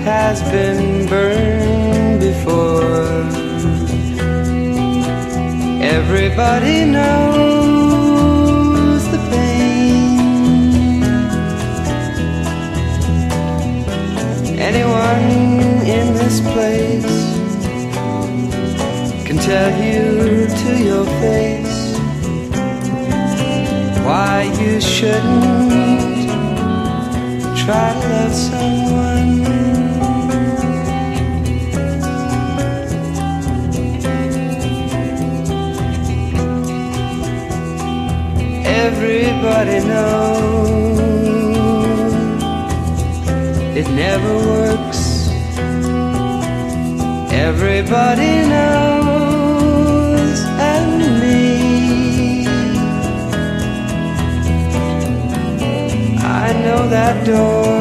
has been burned before. Everybody knows the pain. Anyone in this place can tell you to your face why you shouldn't try to love someone. Everybody knows it never works. Everybody knows, and me. I know that door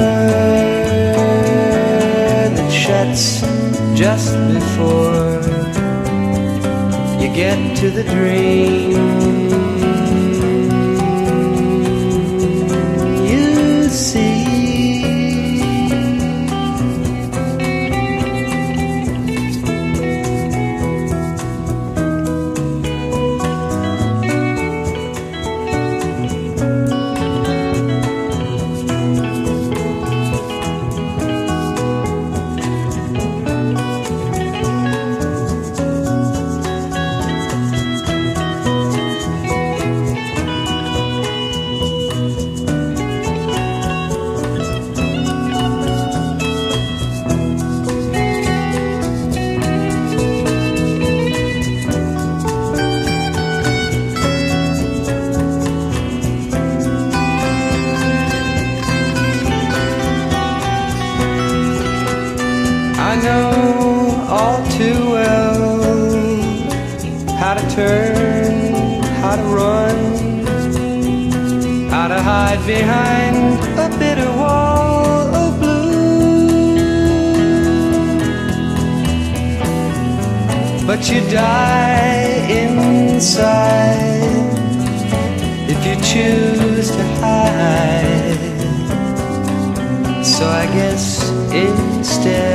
that shuts just before you get to the dream. Behind a bitter wall of blue, but you die inside if you choose to hide. So I guess instead